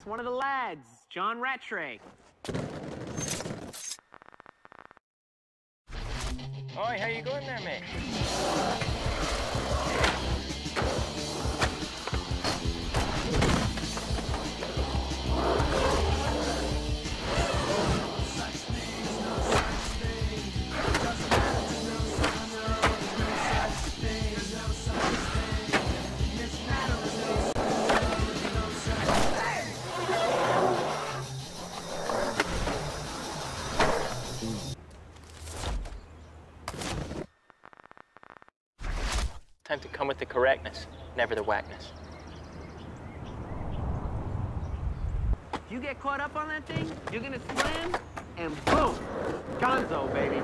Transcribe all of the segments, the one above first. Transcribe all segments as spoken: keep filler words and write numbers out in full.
It's one of the lads, John Rattray. Oi, how you going there, mate? Time to come with the correctness, never the whackness. If you get caught up on that thing, you're gonna slam, and boom! Gonzo, baby.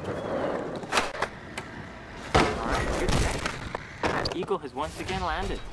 Eagle has once again landed.